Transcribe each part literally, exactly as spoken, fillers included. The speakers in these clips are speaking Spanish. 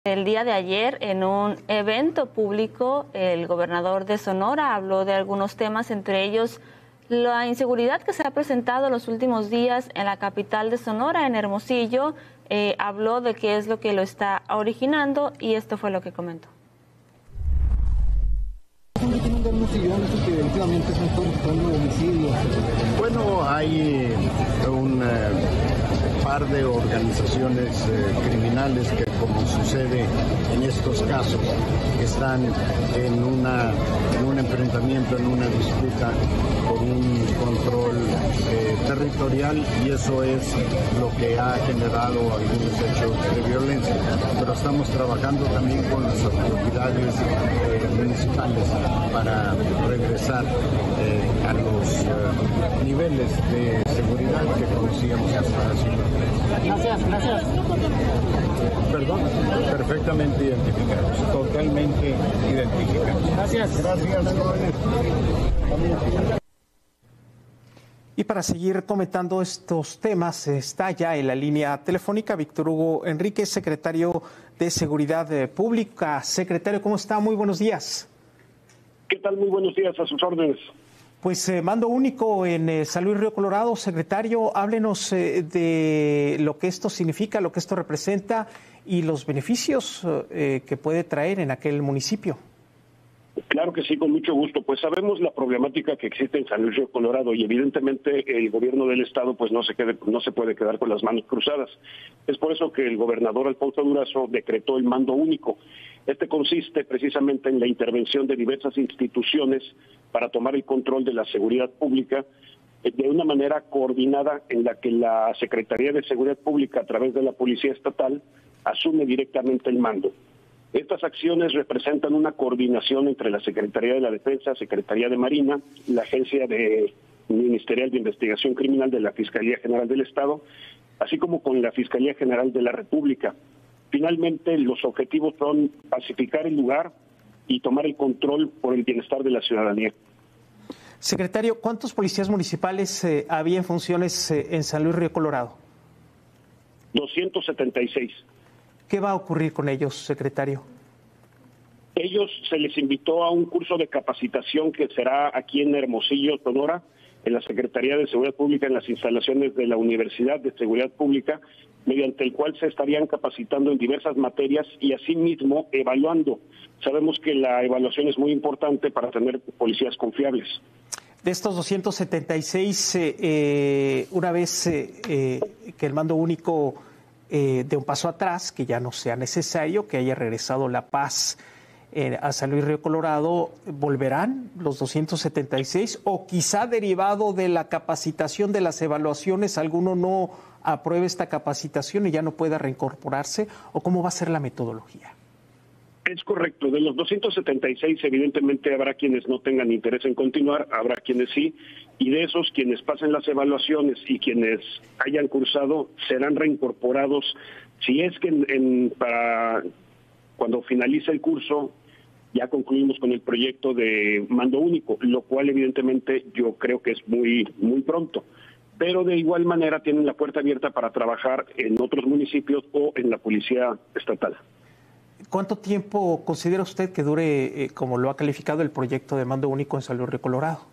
El día de ayer, en un evento público, el gobernador de Sonora habló de algunos temas, entre ellos la inseguridad que se ha presentado los últimos días en la capital de Sonora, en Hermosillo. Eh, habló de qué es lo que lo está originando y esto fue lo que comentó. Bueno, hay un eh, par de organizaciones eh, criminales que, como sucede en estos casos, están en, una, en un enfrentamiento, en una disputa por un control eh, territorial, y eso es lo que ha generado algunos hechos de violencia. Pero estamos trabajando también con las autoridades eh, municipales para regresar eh, a los eh, niveles de seguridad que conocíamos hasta hace unos meses. Gracias, gracias. Perdón, perfectamente identificados, totalmente identificados. Gracias. Gracias. Y para seguir comentando estos temas, está ya en la línea telefónica Víctor Hugo Enríquez, secretario de Seguridad Pública. Secretario, ¿cómo está? Muy buenos días. ¿Qué tal? Muy buenos días, a sus órdenes. Pues eh, mando único en eh, San Luis Río Colorado. Secretario, háblenos eh, de lo que esto significa, lo que esto representa y los beneficios eh, que puede traer en aquel municipio. Claro que sí, con mucho gusto. Pues sabemos la problemática que existe en San Luis Río Colorado y evidentemente el gobierno del estado pues no se quede, no se puede quedar con las manos cruzadas. Es por eso que el gobernador Alfonso Durazo decretó el mando único. Este consiste precisamente en la intervención de diversas instituciones para tomar el control de la seguridad pública de una manera coordinada, en la que la Secretaría de Seguridad Pública, a través de la Policía Estatal, asume directamente el mando. Estas acciones representan una coordinación entre la Secretaría de la Defensa, Secretaría de Marina, la Agencia de Ministerial de Investigación Criminal de la Fiscalía General del Estado, así como con la Fiscalía General de la República. Finalmente, los objetivos son pacificar el lugar y tomar el control por el bienestar de la ciudadanía. Secretario, ¿cuántos policías municipales eh, había en funciones eh, en San Luis Río Colorado? doscientos setenta y seis. ¿Qué va a ocurrir con ellos, secretario? Ellos se les invitó a un curso de capacitación que será aquí en Hermosillo, Sonora, en la Secretaría de Seguridad Pública, en las instalaciones de la Universidad de Seguridad Pública, mediante el cual se estarían capacitando en diversas materias y asimismo evaluando. Sabemos que la evaluación es muy importante para tener policías confiables. De estos doscientos setenta y seis, eh, eh, una vez eh, eh, que el mando único eh, dé un paso atrás, que ya no sea necesario, que haya regresado la paz eh, a San Luis Río Colorado, ¿volverán los doscientos setenta y seis? O quizá derivado de la capacitación, de las evaluaciones, alguno no apruebe esta capacitación y ya no pueda reincorporarse, ¿o cómo va a ser la metodología? Es correcto. De los doscientos setenta y seis, evidentemente habrá quienes no tengan interés en continuar, habrá quienes sí, y de esos, quienes pasen las evaluaciones y quienes hayan cursado serán reincorporados. Si es que en, en, para cuando finalice el curso ya concluimos con el proyecto de mando único, lo cual evidentemente yo creo que es muy, muy pronto. Pero de igual manera tienen la puerta abierta para trabajar en otros municipios o en la Policía Estatal. ¿Cuánto tiempo considera usted que dure, eh, como lo ha calificado, el proyecto de mando único en San Luis Río Colorado?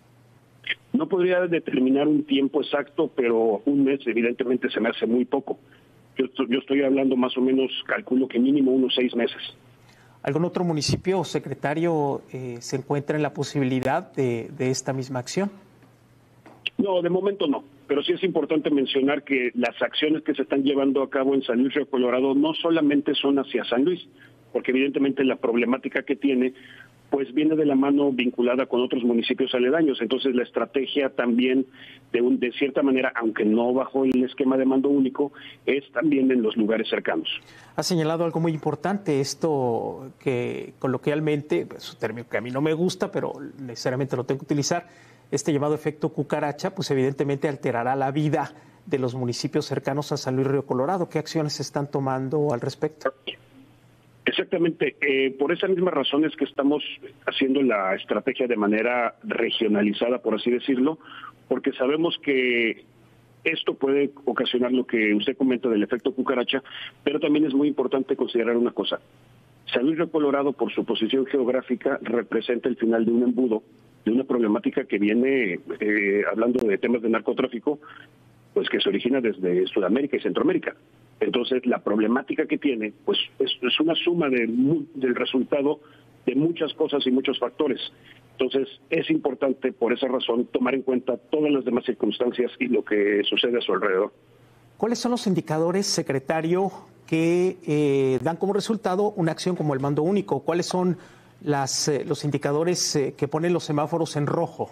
No podría determinar un tiempo exacto, pero un mes evidentemente se me hace muy poco. Yo, yo estoy hablando más o menos, calculo que mínimo unos seis meses. ¿Algún otro municipio, secretario, eh, se encuentra en la posibilidad de, de esta misma acción? No, de momento no, pero sí es importante mencionar que las acciones que se están llevando a cabo en San Luis Río Colorado no solamente son hacia San Luis, porque evidentemente la problemática que tiene pues viene de la mano vinculada con otros municipios aledaños. Entonces la estrategia también, de, un, de cierta manera, aunque no bajo el esquema de mando único, es también en los lugares cercanos. Ha señalado algo muy importante, esto que coloquialmente, es un término que a mí no me gusta, pero necesariamente lo tengo que utilizar, este llamado efecto cucaracha, pues evidentemente alterará la vida de los municipios cercanos a San Luis Río Colorado. ¿Qué acciones se están tomando al respecto? Exactamente. Eh, por esas mismas razones que estamos haciendo la estrategia de manera regionalizada, por así decirlo, porque sabemos que esto puede ocasionar lo que usted comenta del efecto cucaracha, pero también es muy importante considerar una cosa. San Luis Río Colorado, por su posición geográfica, representa el final de un embudo, de una problemática que viene, eh, hablando de temas de narcotráfico, pues que se origina desde Sudamérica y Centroamérica. Entonces, la problemática que tiene, pues es, es una suma de, del resultado de muchas cosas y muchos factores. Entonces, es importante, por esa razón, tomar en cuenta todas las demás circunstancias y lo que sucede a su alrededor. ¿Cuáles son los indicadores, secretario, que eh, dan como resultado una acción como el mando único? ¿Cuáles son las, eh, los indicadores eh, que ponen los semáforos en rojo?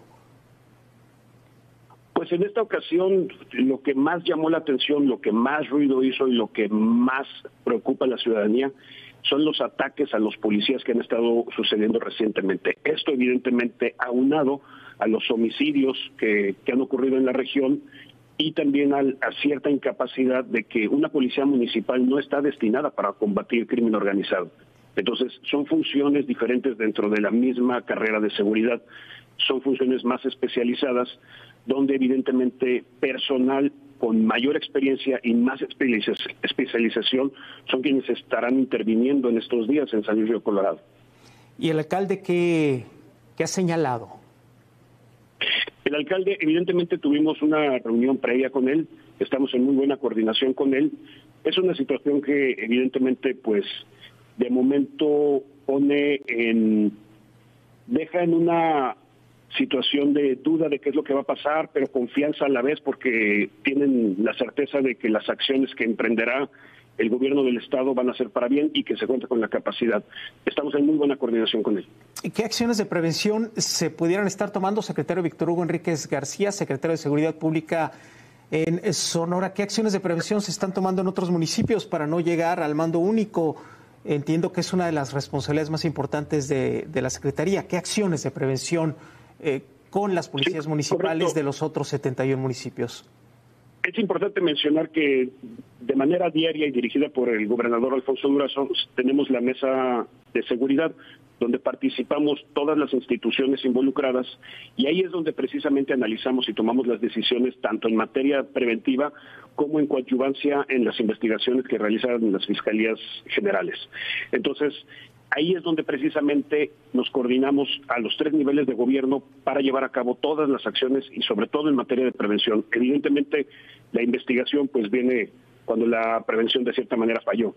Pues en esta ocasión lo que más llamó la atención, lo que más ruido hizo y lo que más preocupa a la ciudadanía son los ataques a los policías que han estado sucediendo recientemente. Esto evidentemente aunado a los homicidios que, que han ocurrido en la región y también a, a cierta incapacidad de que una policía municipal no está destinada para combatir crimen organizado. Entonces son funciones diferentes dentro de la misma carrera de seguridad, son funciones más especializadas, donde evidentemente personal con mayor experiencia y más especialización son quienes estarán interviniendo en estos días en San Luis Río Colorado. ¿Y el alcalde qué, qué ha señalado? El alcalde, evidentemente tuvimos una reunión previa con él, estamos en muy buena coordinación con él. Es una situación que evidentemente pues de momento pone en, deja en una situación de duda de qué es lo que va a pasar, pero confianza a la vez porque tienen la certeza de que las acciones que emprenderá el gobierno del estado van a ser para bien y que se cuenta con la capacidad. Estamos en muy buena coordinación con él. ¿Y qué acciones de prevención se pudieran estar tomando, secretario Víctor Hugo Enríquez García, secretario de Seguridad Pública en Sonora? ¿Qué acciones de prevención se están tomando en otros municipios para no llegar al mando único? Entiendo que es una de las responsabilidades más importantes de, de la Secretaría. ¿Qué acciones de prevención eh, con las policías sí, municipales correcto. de los otros setenta y uno municipios? Es importante mencionar que de manera diaria y dirigida por el gobernador Alfonso Durazo tenemos la mesa de seguridad donde participamos todas las instituciones involucradas y ahí es donde precisamente analizamos y tomamos las decisiones tanto en materia preventiva como en coadyuvancia en las investigaciones que realizan las fiscalías generales. Entonces, ahí es donde precisamente nos coordinamos a los tres niveles de gobierno para llevar a cabo todas las acciones y sobre todo en materia de prevención. Evidentemente, la investigación pues viene cuando la prevención de cierta manera falló.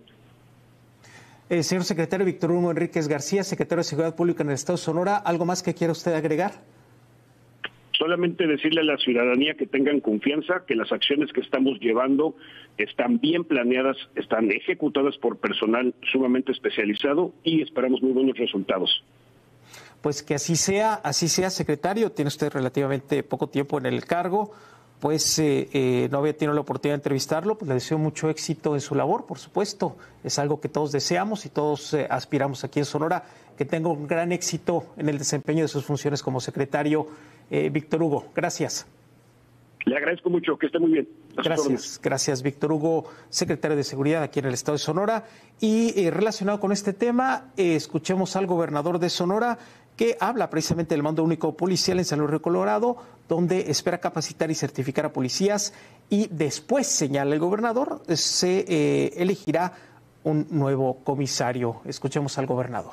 Eh, señor secretario Víctor Hugo Enríquez García, secretario de Seguridad Pública en el Estado de Sonora, ¿algo más que quiera usted agregar? Solamente decirle a la ciudadanía que tengan confianza, que las acciones que estamos llevando están bien planeadas, están ejecutadas por personal sumamente especializado y esperamos muy buenos resultados. Pues que así sea, así sea, secretario. Tiene usted relativamente poco tiempo en el cargo, pues eh, eh, no había tenido la oportunidad de entrevistarlo, pues le deseo mucho éxito en su labor, por supuesto. Es algo que todos deseamos y todos eh, aspiramos aquí en Sonora, que tenga un gran éxito en el desempeño de sus funciones como secretario. Eh, Víctor Hugo, gracias. Le agradezco mucho, que esté muy bien. Gracias, gracias Víctor Hugo, secretario de Seguridad aquí en el Estado de Sonora. Y eh, relacionado con este tema, eh, escuchemos al gobernador de Sonora que habla precisamente del mando único policial en San Luis Río Colorado, donde espera capacitar y certificar a policías y después, señala el gobernador, se eh, elegirá un nuevo comisario. Escuchemos al gobernador.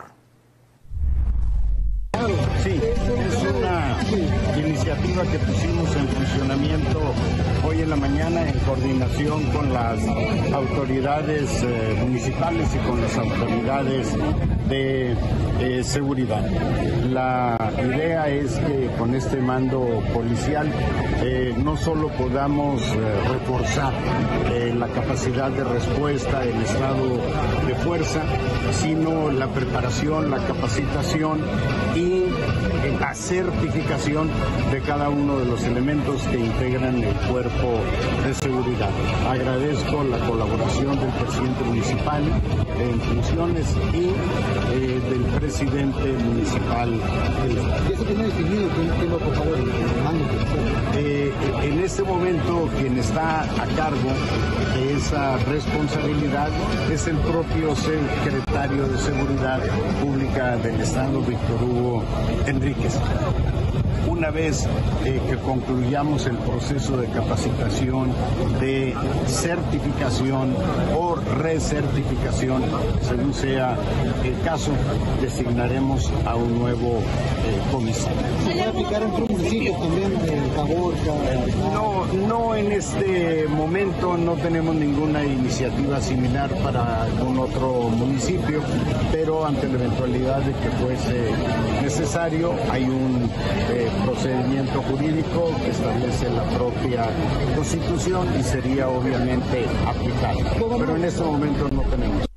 Sí, es una iniciativa que pusimos en funcionamiento hoy en la mañana en coordinación con las autoridades eh, municipales y con las autoridades de eh, seguridad. La idea es que con este mando policial eh, no solo podamos eh, reforzar eh, la capacidad de respuesta, el estado de fuerza, sino la preparación, la capacitación y la certificación de cada uno de los elementos que integran el cuerpo de seguridad. Agradezco la colaboración del presidente municipal en funciones y eh, del presidente municipal. ¿Y eso tiene definido quién va a ocupar el mando? Eh, en este momento quien está a cargo de esa responsabilidad es el propio secretario de Seguridad Pública del Estado, Víctor Hugo Enríquez. una vez eh, que concluyamos el proceso de capacitación, de certificación o recertificación, según sea el caso, designaremos a un nuego eh, comisario. ¿Se puede aplicar en otros municipios también de Caborca? No, no en este momento no tenemos ninguna iniciativa similar para algún otro municipio, pero ante la eventualidad de que fuese necesario, hay un eh, procedimiento jurídico que establece la propia Constitución y sería obviamente aplicable. Pero en este momento no tenemos.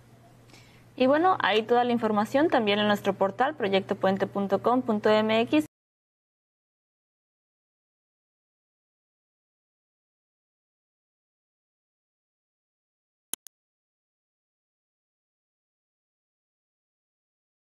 Y bueno, ahí toda la información también en nuestro portal proyecto puente punto com punto m x.